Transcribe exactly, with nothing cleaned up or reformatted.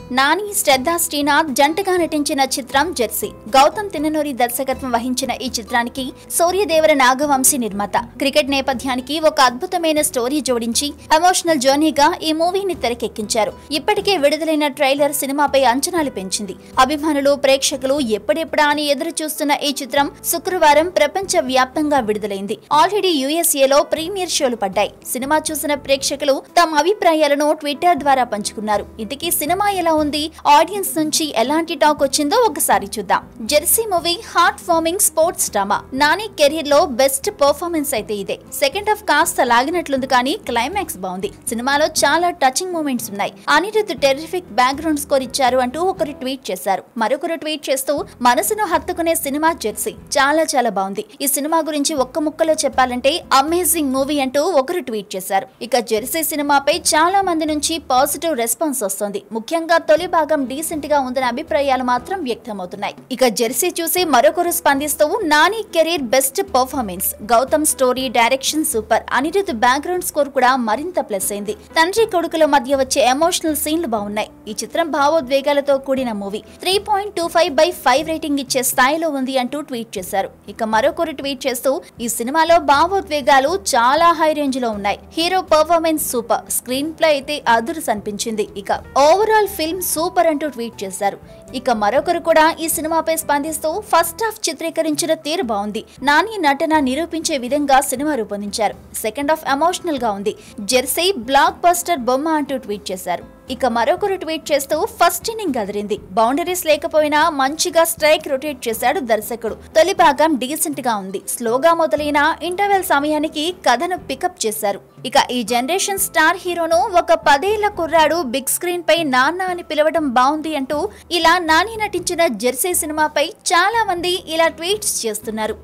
నాని, శ్రద్ధ శ్రీనాథ్ జంటగా నటించిన చిత్రం జెర్సీ. గౌతమ్ తిన్ననూరి దర్శకత్వం వహించిన ఈ చిత్రానికి సూర్యదేవర నాగవంశీ నిర్మాత. క్రికెట్ నేపథ్యానికి ఒక అద్భుతమైన స్టోరీ జోడించి ఎమోషనల్ జర్నీగా ఈ మూవీని తెరకెక్కించారు. ఇప్పటికే విడుదలైన ట్రైలర్ సినిమాపై అంచనాలు పెంచింది. అభిమానులు, ప్రేక్షకులు ఎప్పుడెప్పుడా అని ఎదురు చూస్తున్న ఈ చిత్రం శుక్రవారం ప్రపంచ వ్యాప్తంగా విడుదలైంది. ఆల్రెడీ యూఎస్ఏలో ప్రీమియర్ షోలు పడ్డాయి. సినిమా చూసిన ప్రేక్షకులు తమ అభిప్రాయాలను ట్విట్టర్ ద్వారా పంచుకున్నారు. ఇంతకీ సినిమా ఎలా ఉంది, ఆడియన్స్ నుంచి ఎలాంటి టాక్ వచ్చిందో ఒకసారి చూద్దాం. Jersey movie heart warming sports drama. Nani career లో బెస్ట్ పర్ఫార్మెన్స్ అయితే ఇదే. సెకండ్ హాఫ్ కాస్త లాగినట్లుంది కానీ క్లైమాక్స్ బాగుంది. సినిమాలో చాలా టచింగ్ మూమెంట్స్ ఉన్నాయి. అనిరుద్ టెర్రిఫిక్ బ్యాక్గ్రౌండ్ స్కోర్ ఇచ్చారు అంటూ ఒకరు ట్వీట్ చేశారు. మరొకరు ట్వీట్ చేస్తూ మనసును హత్తుకునే సినిమా జెర్సీ చాలా చాలా బాగుంది. ఈ సినిమా గురించి ఒక్క ముక్కలో చెప్పాలంటే అమేజింగ్ మూవీ అంటూ ఒకరు ట్వీట్ చేశారు. ఇక జెర్సీ సినిమాపై చాలా మంది నుంచి పాజిటివ్ రెస్పాన్స్ వస్తుంది. ముఖ్యంగా తొలి భాగం డీసెంట్ గా ఉందనే అభిప్రాయాలు మాత్రం వ్యక్తమవుతున్నాయి. ఇక జెర్సీ చూసి మరొకరు స్పందిస్తూ Nani career best performance, Gautham story direction super, Anirudh background score కూడా మరింత ప్లస్ అయింది. తండ్రి కొడుకుల మధ్య వచ్చే ఎమోషనల్ సీన్లు బాగున్నాయి. ఈ చిత్రం భావోద్వేగాలతో కూడిన movie. Three point two five by five rating ఇచ్చే స్థాయిలో ఉంది అంటూ ట్వీట్ చేశారు. ఇక మరొకరు ట్వీట్ చేస్తూ ఈ సినిమాలో భావోద్వేగాలు చాలా హై రేంజ్ లో ఉన్నాయి. Hero performance super, screen play అయితే అదుర్స్ అనిపించింది. ఇక ఓవరాల్ ఫిల్మ్ సూపర్ అంటూ ట్వీట్ చేశారు. ఇక మరొకరు కూడా ఈ సినిమాపై స్పందిస్తూ ఫస్ట్ హాఫ్ చిత్రీకరించిన తీరు బాగుంది. నాని నటన నిరూపించే విధంగా సినిమా రూపొందించారు. సెకండ్ హాఫ్ ఎమోషనల్ గా ఉంది. జెర్సీ బ్లాక్ బస్టర్ బొమ్మ అంటూ ట్వీట్ చేశారు. ఇక మరొకరు ట్వీట్ చేస్తూ ఫస్ట్ ఇన్నింగ్ అదిరింది. బౌండరీస్ లేకపోయినా మంచిగా స్ట్రైక్ రొటేట్ చేశాడు దర్శకుడు. తొలి భాగం డీసెంట్ గా ఉంది. స్లోగా మొదలైన ఇంటర్వెల్ సమయానికి కథను పికప్ చేశారు. ఇక ఈ జనరేషన్ స్టార్ హీరోను ఒక పదేళ్ల కుర్రాడు బిగ్ స్క్రీన్ పై నాన్న అని పిలవడం బాగుంది అంటూ ఇలా నాని నటించిన జెర్సీ సినిమాపై చాలా మంది ఇలా ట్వీట్స్ చేస్తున్నారు.